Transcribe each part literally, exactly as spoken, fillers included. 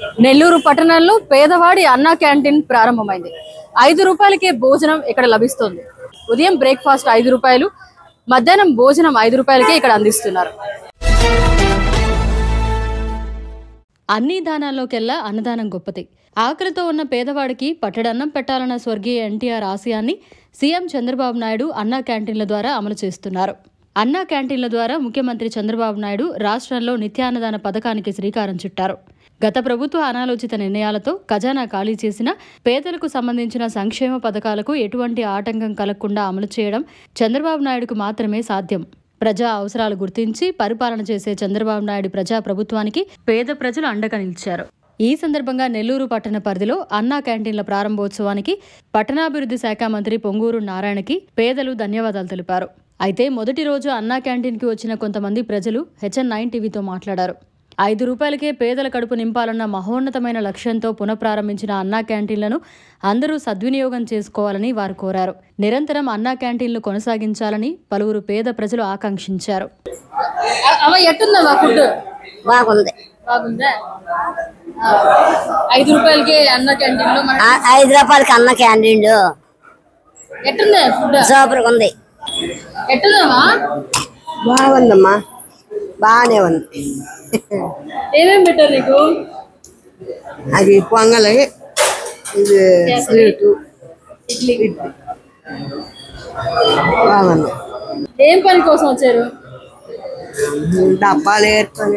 నెల్లూరు పట్టణంలో పేదవాడి అన్నా క్యాంటీన్ ప్రారంభమైంది. ఐదు రూపాయలకే భోజనం ఇక్కడ లభిస్తుంది. ఉదయం బ్రేక్ఫాస్ట్ ఐదు రూపాయలు, మధ్యాహ్నం భోజనం ఐదు రూపాయలకే ఇక్కడ అందిస్తున్నారు. అన్ని దానాల్లోకెల్లా అన్నదానం గొప్పది. ఆకలితో ఉన్న పేదవాడికి పట్టడన్నం పెట్టాలన్న స్వర్గీయ ఎన్టీఆర్ ఆశయాన్ని సీఎం చంద్రబాబు నాయుడు అన్నా క్యాంటీన్ల ద్వారా అమలు చేస్తున్నారు. అన్నా క్యాంటీన్ల ద్వారా ముఖ్యమంత్రి చంద్రబాబు నాయుడు రాష్ట్రంలో నిత్యాన్నదాన పథకానికి శ్రీకారం చుట్టారు. గత ప్రభుత్వ అనాలోచిత నిర్ణయాలతో ఖజానా ఖాళీ చేసిన పేదలకు సంబంధించిన సంక్షేమ పథకాలకు ఎటువంటి ఆటంకం కలగకుండా అమలు చేయడం చంద్రబాబు నాయుడుకు మాత్రమే సాధ్యం. ప్రజా అవసరాలు గుర్తించి పరిపాలన చేసే చంద్రబాబు నాయుడు ప్రజా ప్రభుత్వానికి పేద ప్రజలు అండగా నిలిచారు. ఈ సందర్భంగా నెల్లూరు పట్టణ పరిధిలో అన్నా క్యాంటీన్ల ప్రారంభోత్సవానికి పట్టణాభివృద్ధి శాఖ మంత్రి పొంగూరు నారాయణకి పేదలు ధన్యవాదాలు తెలిపారు. అయితే మొదటి రోజు అన్నా క్యాంటీన్కి వచ్చిన కొంతమంది ప్రజలు హెచ్ఎన్ నైన్ టీవీతో మాట్లాడారు. ఐదు రూపాయలకే పేదల కడుపు నింపాలన్న మహోన్నతమైన లక్ష్యంతో పునఃప్రారంభించిన అన్నా క్యాంటీన్లను అందరూ సద్వినియోగం చేసుకోవాలని వారు కోరారు. నిరంతరం అన్నా క్యాంటీన్లు కొనసాగించాలని పలువురు పేద ప్రజలు ఆకాంక్షించారు. ఐదు రూపాయలకి అన్న క్యాంటీన్ ఐదు రూపాయలకి అన్న క్యాంటీన్ సూపర్ ఉంది. బాగుందమ్మా, బాగానే ఉంది. ఏమేమి పెట్టారు నీకు? అది పొంగల్, ఇది స్వీట్, ఇడ్లీ. బాగుంది. ఏం పని కోసం వచ్చారు? డబ్బాలు ఏరుకొని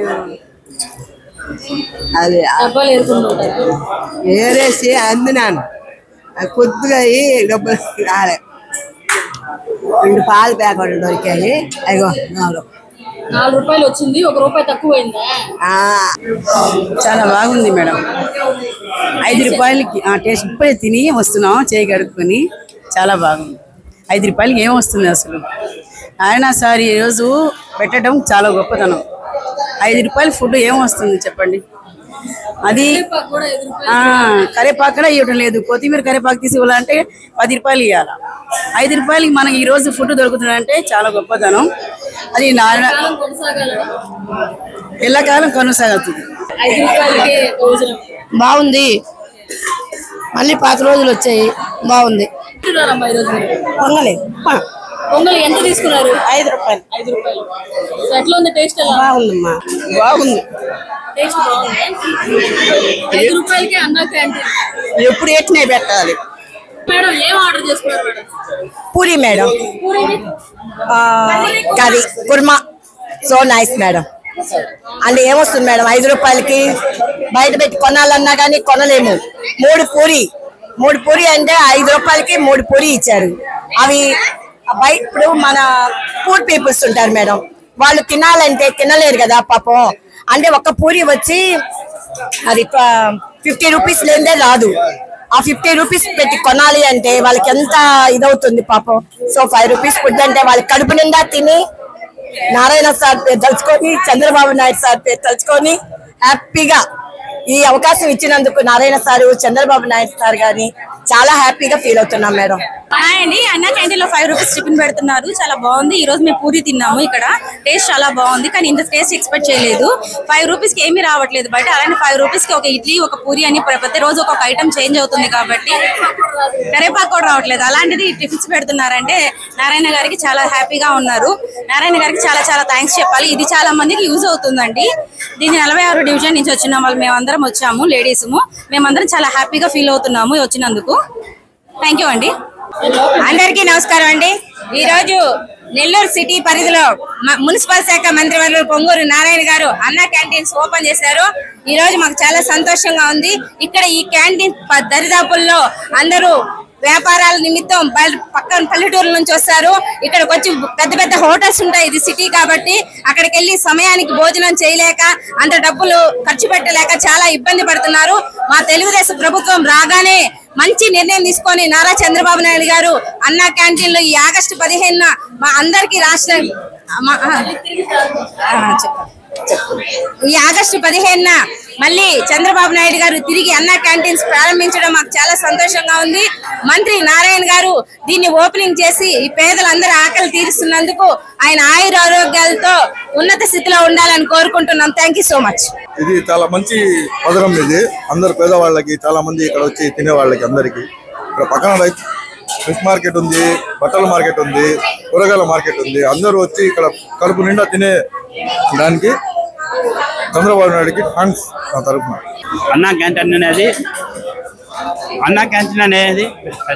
అది డబ్బాలు ఏరుకుంటుంటారు. ఏరేసి అందినాను. అది కొద్దిగా డబ్బులు రాలే. రెండు పాలు ప్యాకెట్లు దొరికాయి. అయ్యో నాలుగు నాలుగు రూపాయలు వచ్చింది, ఒక రూపాయి తక్కువైందా? చాలా బాగుంది మేడం. ఐదు రూపాయలకి టేస్ట్ ఇప్పుడే తిని వస్తున్నాం, చేయి కడుక్కొని. చాలా బాగుంది. ఐదు రూపాయలకి ఏం వస్తుంది అసలు? ఆయన సార్ ఈరోజు పెట్టడం చాలా గొప్పతనం. ఐదు రూపాయల ఫుడ్ ఏం వస్తుంది చెప్పండి? అది కరేపాకు కూడా ఇవ్వడం లేదు. కొత్తిమీర కరేపాకు తీసి ఇవ్వాలంటే పది రూపాయలు ఇవ్వాలి. ఐదు రూపాయలకి మనకి ఈరోజు ఫుడ్ దొరుకుతుందంటే చాలా గొప్పతనం. అది ఎల్లకాలం కొనసాగుతుంది. బాగుంది. మళ్ళీ పాత రోజులు వచ్చాయి. బాగుంది. పొంగలి పొంగల్ ఎంత తీసుకున్నారు? ఐదు రూపాయలు. ఐదు రూపాయలు. ఎట్లా ఉంది టేస్ట్? బాగుందమ్మా, బాగుంది. టేస్ట్ బాగుంది. ఐదు రూపాయలకి అన్నా క్యాంటీన్ ఎప్పుడు ఎట్నే పెట్టాలి మేడం. ఏం ఆర్డర్ చేసుకున్నారు madam? Puri madam, curry, kurma. So nice madam. అంటే ఏమొస్తుంది మేడం ఐదు రూపాయలకి? బయట పెట్టి కొనాలన్నా కానీ కొనలేము. మూడు పూరి మూడు పూరి అంటే ఐదు రూపాయలకి మూడు పూరి ఇచ్చారు. అవి బయట ఇప్పుడు మన పూర్ పీపుల్స్ ఉంటారు మేడం, వాళ్ళు తినాలంటే తినలేరు కదా పాపం. అంటే ఒక్క పూరి వచ్చి అది ఫిఫ్టీ రూపీస్ లేదే రాదు. ఆ ఫిఫ్టీ రూపీస్ పెట్టి కొనాలి అంటే వాళ్ళకి ఎంత ఇదవుతుంది పాపం. సో ఫైవ్ రూపీస్ ఫుడ్ అంటే వాళ్ళకి కడుపు నిండా తిని నారాయణ సార్ పేరు తలుచుకొని, చంద్రబాబు నాయుడు సార్ పేరు తలుచుకొని హ్యాపీగా ఈ అవకాశం ఇచ్చినందుకు నారాయణ సారు, చంద్రబాబు నాయుడు సార్ గారిని చాలా హ్యాపీగా ఫీల్ అవుతున్నాం మేడం. అండి అన్నా క్యాంటీన్ లో ఫైవ్ రూపీస్ టిఫిన్ పెడుతున్నారు. చాలా బాగుంది. ఈ రోజు మేము పూరి తిన్నాము. ఇక్కడ టేస్ట్ చాలా బాగుంది, కానీ ఇంత టేస్ట్ ఎక్స్పెక్ట్ చేయలేదు. ఫైవ్ రూపీస్ కి ఏమీ రావట్లేదు బయట. అలానే ఫైవ్ రూపీస్ కి ఒక ఇడ్లీ, ఒక పూరి అని ప్రతి రోజు ఒక్కొక్క ఐటమ్ చేంజ్ అవుతుంది కాబట్టి కరేపాకు కూడా రావట్లేదు. అలాంటిది టిఫిన్స్ పెడుతున్నారంటే నారాయణ గారికి చాలా హ్యాపీగా ఉన్నారు. నారాయణ గారికి చాలా చాలా థ్యాంక్స్ చెప్పాలి. ఇది చాలా మందికి యూజ్ అవుతుందండి. దీన్ని నలభై ఆరు డివిజన్ నుంచి వచ్చిన వాళ్ళు మేమందరం వచ్చాము, లేడీస్. మేమందరం చాలా హ్యాపీగా ఫీల్ అవుతున్నాము వచ్చినందుకు. థ్యాంక్ యూ అండి. అందరికీ నమస్కారం అండి. ఈ రోజు నెల్లూరు సిటీ పరిధిలో మున్సిపల్ శాఖ మంత్రివర్యులు పొంగూరు నారాయణ గారు అన్నా క్యాంటీన్స్ ఓపెన్ చేశారు. ఈ రోజు మాకు చాలా సంతోషంగా ఉంది. ఇక్కడ ఈ క్యాంటీన్ దరిదాపుల్లో అందరూ వ్యాపారాల నిమిత్తం పక్కన పల్లెటూరుల నుంచి వస్తారు. ఇక్కడికి వచ్చి పెద్ద పెద్ద హోటల్స్ ఉంటాయి, ఇది సిటీ కాబట్టి. అక్కడికి వెళ్ళి సమయానికి భోజనం చేయలేక, అంత డబ్బులు ఖర్చు పెట్టలేక చాలా ఇబ్బంది పడుతున్నారు. మా తెలుగుదేశం ప్రభుత్వం రాగానే మంచి నిర్ణయం తీసుకొని నారా చంద్రబాబు నాయుడు గారు అన్నా క్యాంటీన్లు ఈ ఆగస్టు పదిహేనున మా అందరికీ రాష్ట్ర ఈ ఆగస్టు పదిహేనున మళ్ళీ చంద్రబాబు నాయుడు గారు తిరిగి అన్నా క్యాంటీన్స్ ప్రారంభించడం మాకు చాలా సంతోషంగా ఉంది. మంత్రి నారాయణ గారు దీన్ని ఓపెనింగ్ చేసి ఈ పేదలందరూ ఆకలి తీరుస్తున్నందుకు ఆయన ఆయుర ఆరోగ్యాలతో ఉన్నత స్థితిలో ఉండాలని కోరుకుంటున్నాం. Thank you so much. ఇది చాలా మంచి పథకం. ఇది అందరు పేదవాళ్ళకి, చాలా మంది ఇక్కడ వచ్చి తినే వాళ్ళకి అందరికి. ఇక్కడ పక్కన రైతు ఫిష్ మార్కెట్ ఉంది, బట్టల మార్కెట్ ఉంది, కూరగాయల మార్కెట్ ఉంది. అందరూ వచ్చి ఇక్కడ కడుపు నిండా తినే దానికి చంద్రబాబు నాయుడుకి థ్యాంక్స్ నా తరఫున. అన్నా క్యాంటీన్ అనేది అన్నా క్యాంటీన్ అనేది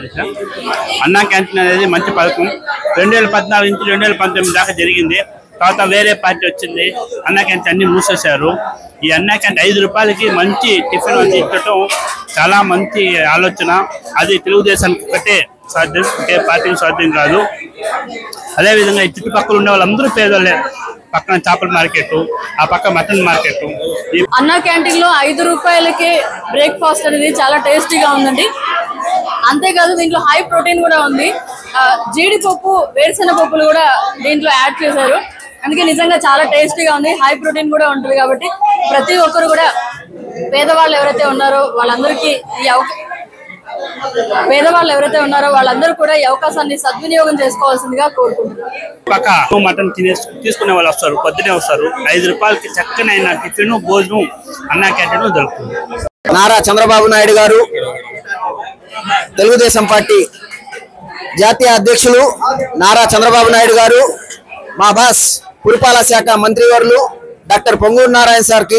అన్నా క్యాంటీన్ అనేది మంచి పథకం. రెండు వేల పద్నాలుగు నుంచి రెండు వేల పంతొమ్మిది దాకా జరిగింది. తర్వాత వేరే పార్టీ వచ్చింది, అన్నా క్యాంటీన్ అన్ని మూసేశారు. ఈ అన్నా క్యాంటీన్ ఐదు రూపాయలకి మంచి టిఫిన్ వచ్చి ఇచ్చటం చాలా మంచి ఆలోచన. అది తెలుగుదేశానికి ఒకటే సాధ్యం, ఒకే పార్టీకి సాధ్యం కాదు. అదేవిధంగా ఈ చుట్టుపక్కల ఉండే వాళ్ళందరూ పేదోళ్ళే. పక్కన చేపల మార్కెట్, ఆ పక్క మటన్ మార్కెట్. అన్నా క్యాంటీన్ లో ఐదు రూపాయలకే బ్రేక్ఫాస్ట్ అనేది చాలా టేస్టీగా ఉందండి. అంతేకాదు దీంట్లో హై ప్రోటీన్ కూడా ఉంది. జీడిపప్పు, వేరుశెనగ పప్పులు కూడా దీంట్లో యాడ్ చేశారు. అందుకే నిజంగా చాలా టేస్టీగా ఉంది. హై ప్రోటీన్ కూడా ఉంటుంది కాబట్టి ప్రతి ఒక్కరు కూడా పేదవాళ్ళు ఎవరైతే ఉన్నారో వాళ్ళందరికీ ఈ అవకాశం పేదవాళ్ళు ఎవరైతే ఉన్నారో వాళ్ళందరూ కూడా ఈ అవకాశాన్ని సద్వినియోగం చేసుకోవాల్సిందిగా కోరుకుంటున్నారు. పక్క మటన్ తినే తీసుకునే వాళ్ళు వస్తారు, పొద్దునే వస్తారు. ఐదు రూపాయలకి చక్కని అయిన టిఫిన్, భోజనం అన్నా క్యాంటీన్ లో దొరుకుతుంది. నారా చంద్రబాబు నాయుడు గారు, తెలుగుదేశం పార్టీ జాతీయ అధ్యక్షులు నారా చంద్రబాబు నాయుడు గారు, మా బాస్ పురపాలక శాఖ మంత్రివర్యులు డాక్టర్ పొంగూరు నారాయణ సార్కి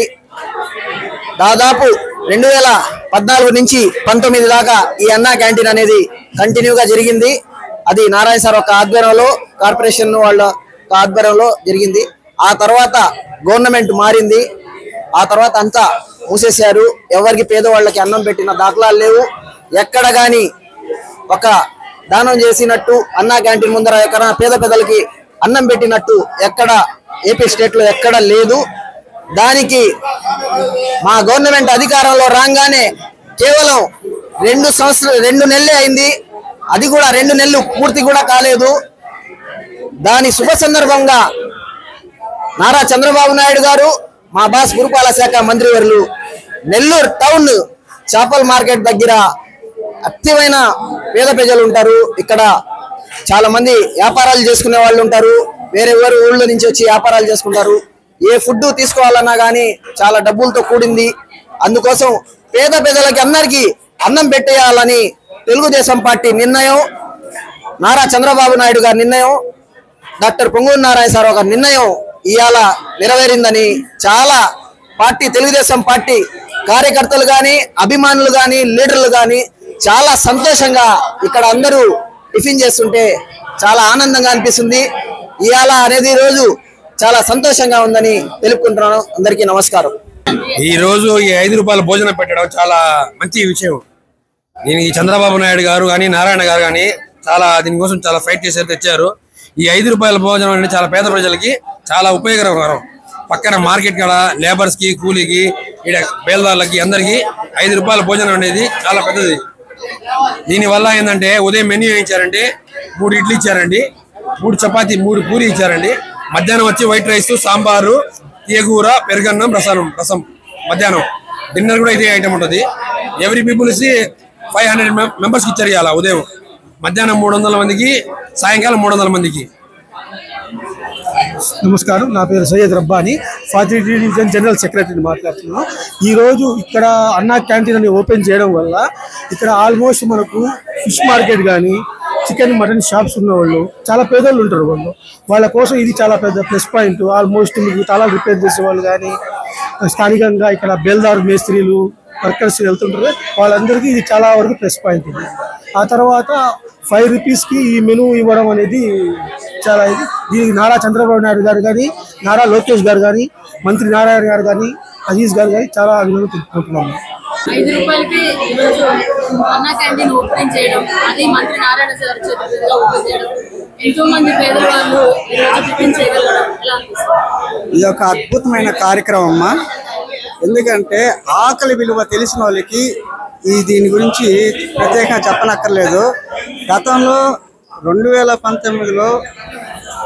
దాదాపు రెండు వేల పద్నాలుగు నుంచి పంతొమ్మిది దాకా ఈ అన్నా క్యాంటీన్ అనేది కంటిన్యూగా జరిగింది. అది నారాయణ సార్ ఒక ఆధ్వర్యంలో, కార్పొరేషన్ వాళ్ళ ఆధ్వర్యంలో జరిగింది. ఆ తర్వాత గవర్నమెంట్ మారింది. ఆ తర్వాత అంతా మూసేశారు. ఎవరికి పేదవాళ్ళకి అన్నం పెట్టిన దాఖలాలు లేవు. ఎక్కడ కానీ ఒక దానం చేసినట్టు అన్నా క్యాంటీన్ ముందర ఎక్కడ పేద పెద్దలకి అన్నం పెట్టినట్టు ఎక్కడ ఏపీ స్టేట్ లో ఎక్కడ లేదు. దానికి మా గవర్నమెంట్ అధికారంలో రాగానే కేవలం రెండు సంవత్సరాలు రెండు నెలలే అయింది. అది కూడా రెండు నెలలు పూర్తి కూడా కాలేదు. దాని శుభ సందర్భంగా నారా చంద్రబాబు నాయుడు గారు, మా బాస్ పురపాలక శాఖ మంత్రివర్యులు నెల్లూరు టౌన్ చేపల మార్కెట్ దగ్గర అత్యమైన పేద ప్రజలు ఉంటారు. ఇక్కడ చాలా మంది వ్యాపారాలు చేసుకునే వాళ్ళు ఉంటారు. వేరే వేరే ఊళ్ళో నుంచి వచ్చి వ్యాపారాలు చేసుకుంటారు. ఏ ఫుడ్ తీసుకోవాలన్నా కానీ చాలా డబ్బులతో కూడింది. అందుకోసం పేద ప్రజలకి అందరికీ అన్నం పెట్టేయాలని తెలుగుదేశం పార్టీ నిర్ణయం, నారా చంద్రబాబు నాయుడు గారి నిర్ణయం, డాక్టర్ పొంగూరు నారాయణ సార్ ఒక నిర్ణయం ఇవాళ నెరవేరిందని చాలా పార్టీ తెలుగుదేశం పార్టీ కార్యకర్తలు కానీ, అభిమానులు కానీ, లీడర్లు కానీ చాలా సంతోషంగా ఇక్కడ అందరూ టిఫిన్ చేస్తుంటే చాలా ఆనందంగా అనిపిస్తుంది. ఇవాళ అనేది రోజు చాలా సంతోషంగా ఉందని తెలుపుకుంటున్నాను. అందరికీ నమస్కారం. ఈ రోజు ఈ ఐదు రూపాయల భోజనం పెట్టడం చాలా మంచి విషయం. దీనికి చంద్రబాబు నాయుడు గారు కానీ, నారాయణ గారు కానీ చాలా దీనికోసం చాలా ఫైట్ చేసి తెచ్చారు. ఈ ఐదు రూపాయల భోజనం అనేది చాలా పేద ప్రజలకి చాలా ఉపయోగకరం. పక్కన మార్కెట్ కాడ లేబర్స్ కి, కూలీకి, ఇక్కడ పేదవాళ్ళకి అందరికి ఐదు రూపాయల భోజనం అనేది చాలా పెద్దది. దీనివల్ల ఏంటంటే ఉదయం మెన్యూ ఇచ్చారంటే మూడు ఇడ్లీ ఇచ్చారండి, మూడు చపాతీ, మూడు పూరి ఇచ్చారండి. మధ్యాహ్నం వచ్చి వైట్ రైస్, సాంబారు, తీయగూర, పెరుగన్నం, రసం రసం మధ్యాహ్నం. డిన్నర్ కూడా ఇదే ఐటమ్ ఉంటుంది. ఎవ్రీ పీపుల్స్ ఫైవ్ హండ్రెడ్ మెంబర్స్కి ఇచ్చారు ఇవాళ ఉదయం. మధ్యాహ్నం మూడు వందల మందికి, సాయంకాలం మూడు వందల మందికి. నమస్కారం, నా పేరు Syed Rabbani, forty division general సెక్రటరీని మాట్లాడుతున్నాను. ఈరోజు ఇక్కడ అన్నా క్యాంటీన్ అని ఓపెన్ చేయడం వల్ల ఇక్కడ ఆల్మోస్ట్ మనకు ఫిష్ మార్కెట్ కానీ, చికెన్ మటన్ షాప్స్ ఉన్న వాళ్ళు చాలా పేదోళ్ళు ఉంటారు. వాళ్ళు వాళ్ళ కోసం ఇది చాలా పెద్ద ప్లస్ పాయింట్. ఆల్మోస్ట్ మీకు చాలా రిపేర్ చేసే వాళ్ళు కానీ, స్థానికంగా ఇక్కడ బేల్దారు మేస్త్రీలు, వర్కర్స్ వెళ్తుంటారు, వాళ్ళందరికీ ఇది చాలా వరకు ప్లస్ పాయింట్ ఇది. ఆ తర్వాత ఫైవ్ రూపీస్కి ఈ మెనూ ఇవ్వడం అనేది చాలా ఇది. దీనికి నారా చంద్రబాబు నాయుడు గారు కానీ, నారా లోకేష్ గారు కానీ, మంత్రి నారాయణ గారు కానీ, అజీజ్ గారు కానీ చాలా అభినందనలు తెలుపుకుంటున్నాము. ఐదు రూపాయలకి ఈరోజు అన్నా క్యాంటీన్ ఓపెన్ చేయడం, అది మంత్రి నారాయణ గారి చేతుల్లో ఓపెన్ చేయడం, ఎంతో మంది పేదవాళ్ళు ఈరోజు టిఫిన్ చేయగలడం ఎలా అనిపిస్తుంది? ఇది ఒక అద్భుతమైన కార్యక్రమం అమ్మా. ఎందుకంటే ఆకలి విలువ తెలిసిన వాళ్ళకి ఈ దీని గురించి ప్రత్యేకంగా చెప్పనక్కర్లేదు. గతంలో రెండు వేల పంతొమ్మిదిలో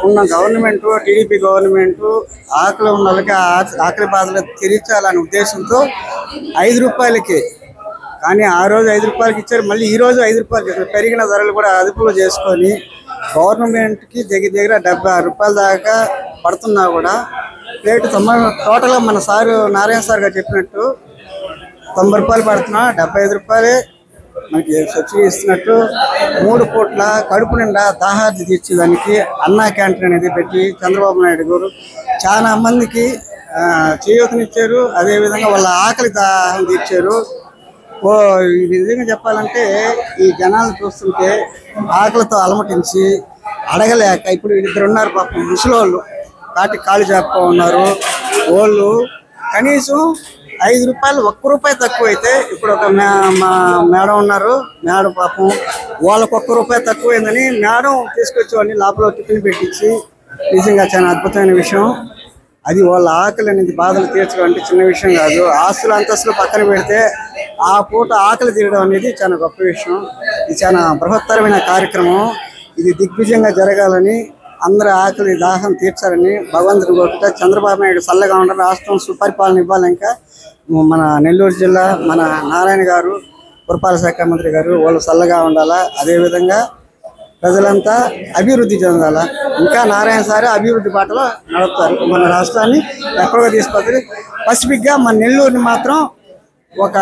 ఉన్న గవర్నమెంట్ టీడీపీ గవర్నమెంట్ ఆకలి ఉన్న వాళ్ళకి ఆకలి బాధలు తీర్చాలనే ఉద్దేశంతో ఐదు రూపాయలకి కానీ ఆ రోజు ఐదు రూపాయలకి ఇచ్చారు, మళ్ళీ ఈ రోజు ఐదు రూపాయలకి పెరిగిన ధరలు కూడా అదుపులో చేసుకొని గవర్నమెంట్కి దగ్గర దగ్గర డెబ్బై ఆరు రూపాయల దాకా పడుతున్నా కూడా ప్లేట్ తొంభై టోటల్గా మన సారు నారాయణ సార్ గారు చెప్పినట్టు తొంభై రూపాయలు పడుతున్నా డెబ్బై ఐదు రూపాయలే మనకి సబ్సిడీ ఇస్తున్నట్టు మూడు పూట్ల కడుపు నిండా దాహార్జి తీర్చేదానికి అన్నా క్యాంటీన్ అనేది పెట్టి చంద్రబాబు నాయుడు గారు చాలా మందికి చేయూతనిచ్చారు. అదేవిధంగా వాళ్ళ ఆకలి దాహం తీర్చారు. ఓ ఈ విధంగా చెప్పాలంటే ఈ జనాలు చూస్తుంటే ఆకలితో అలమటించి అడగలేక ఇప్పుడు ఇద్దరు ఉన్నారు పాపం ముసలోళ్ళు కాటి కాళ్ళు చేప ఉన్నారు. వాళ్ళు కనీసం ఐదు రూపాయలు ఒక్క రూపాయి తక్కువ అయితే ఇప్పుడు ఒక మా మేడం ఉన్నారు, మేడం పాపం వాళ్ళకు ఒక్క రూపాయి తక్కువైందని మేడం తీసుకొచ్చి వాళ్ళని లోపల టిఫిన్ పెట్టించి నిజంగా చాలా అద్భుతమైన విషయం. అది వాళ్ళ ఆకలి అనేది బాధలు తీర్చడం అంటే చిన్న విషయం కాదు. ఆస్తులు అంతస్తులు పక్కన పెడితే ఆ పూట ఆకలి తీరడం అనేది చాలా గొప్ప విషయం. ఇది చాలా బృహత్తరమైన కార్యక్రమం. ఇది దిగ్విజయంగా జరగాలని అందరి ఆకలి దాహం తీర్చాలని భగవంతుడు కోరుకుంటే చంద్రబాబు నాయుడు చల్లగా ఉండాలి, రాష్ట్రం సుపరిపాలన ఇవ్వాలి. ఇంకా మన నెల్లూరు జిల్లా మన నారాయణ గారు పురపాలక శాఖ మంత్రి గారు వాళ్ళు చల్లగా ఉండాలా. అదేవిధంగా ప్రజలంతా అభివృద్ధి చెందాలా. ఇంకా నారాయణ సార్ అభివృద్ధి బాటలో నడుపుతారు, మన రాష్ట్రాన్ని ఎక్కడికో తీసుకొస్తారు. పసిఫిక్గా మన నెల్లూరుని మాత్రం ఒక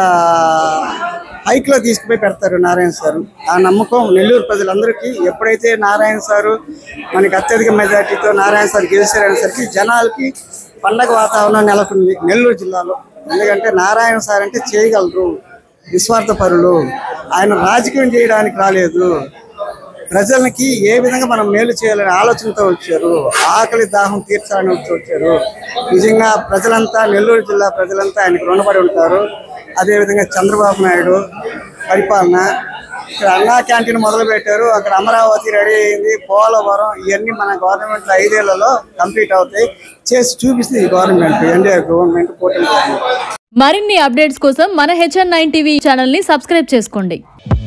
హైక్లో తీసుకుపోయి పెడతారు నారాయణ సారు. ఆ నమ్మకం నెల్లూరు ప్రజలందరికీ. ఎప్పుడైతే నారాయణ సారు మనకి అత్యధిక మెజార్టీతో నారాయణ సార్ గెలిచారనేసరికి జనాలకి పండగ వాతావరణం నెలకొంది నెల్లూరు జిల్లాలో. ఎందుకంటే నారాయణ సార్ అంటే చేయగలరు, నిస్వార్థపరులు. ఆయన రాజకీయం చేయడానికి రాలేదు, ప్రజలకి ఏ విధంగా మనం మేలు చేయాలనే ఆలోచనతో వచ్చారు, ఆకలి దాహం తీర్చాలని వచ్చారు. నిజంగా ప్రజలంతా నెల్లూరు జిల్లా ప్రజలంతా ఆయనకు రుణపడి ఉంటారు. అదేవిధంగా చంద్రబాబు నాయుడు పరిపాలన ఇక్కడ అన్నా క్యాంటీన్ మొదలు పెట్టారు, అక్కడ అమరావతి రెడీ అయింది, పోలవరం ఇవన్నీ మన గవర్నమెంట్ ఐదేళ్లలో కంప్లీట్ అవుతాయి. చేసి చూపిస్తుంది ఈ గవర్నమెంట్, ఎన్డీఏ గవర్నమెంట్ కూటమి గవర్నమెంట్. మరిన్ని అప్డేట్స్ కోసం మన హెచ్ఎన్ నైన్ టీవీ ఛానల్ ని సబ్స్క్రైబ్ చేసుకోండి.